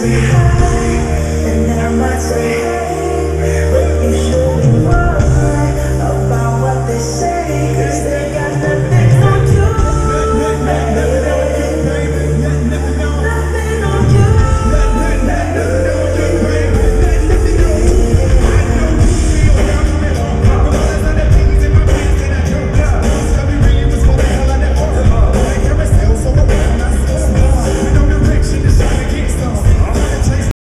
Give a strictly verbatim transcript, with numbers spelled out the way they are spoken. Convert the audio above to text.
say hi, and I might say, but you should.